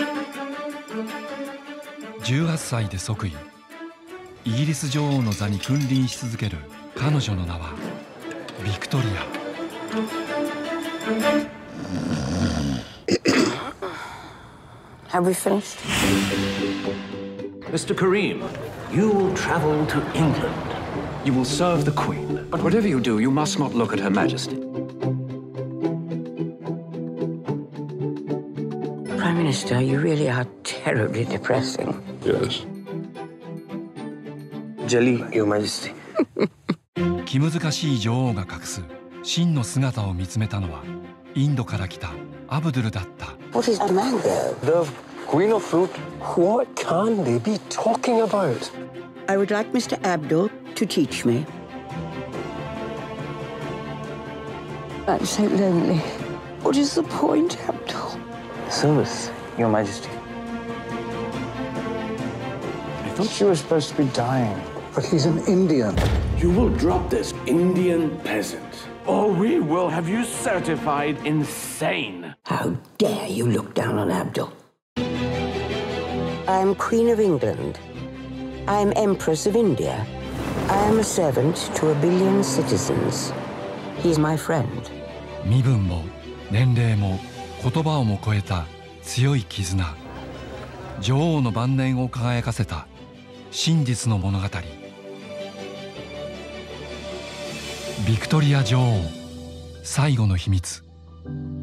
18歳で即位、イギリス女王の座に君臨し続ける彼女の名はビクトリア。 Have we finished? Mr. Kareem, you will travel to England. You will serve the Queen. But whatever you do, you must not look at Her Majesty. Prime Minister, you really are terribly depressing. Yes. Jelly, Your Majesty. 気難しい女王が隠す真の姿を見つめたのはインドから来たアブドゥルだった。 What is the man there? The Queen of Fruit. What can they be talking about? I would like Mr. Abdul to teach me. I'm so lonely. What is the point, Abdul? Service, Your Majesty. I thought she was supposed to be dying, but he's an Indian. You will drop this Indian peasant, or we will have you certified insane. How dare you look down on Abdul? I'm Queen of England. I'm Empress of India. I am a servant to 1 billion citizens. He's my friend. 身分も年齢も言葉をも超えた強い絆。女王の晩年を輝かせた真実の物語。ビクトリア女王最後の秘密。